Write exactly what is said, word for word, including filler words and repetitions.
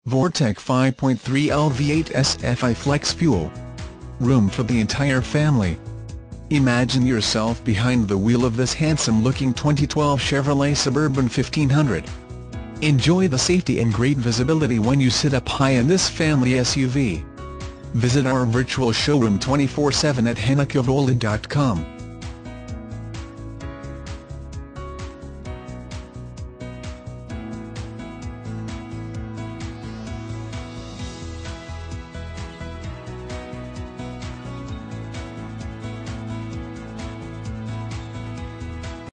Vortec five point three L V eight S F I FlexFuel. Room for the entire family. Imagine yourself behind the wheel of this handsome-looking twenty twelve Chevrolet Suburban fifteen hundred. Enjoy the safety and great visibility when you sit up high in this family S U V. Visit our virtual showroom twenty-four seven at henna chevrolet dot com.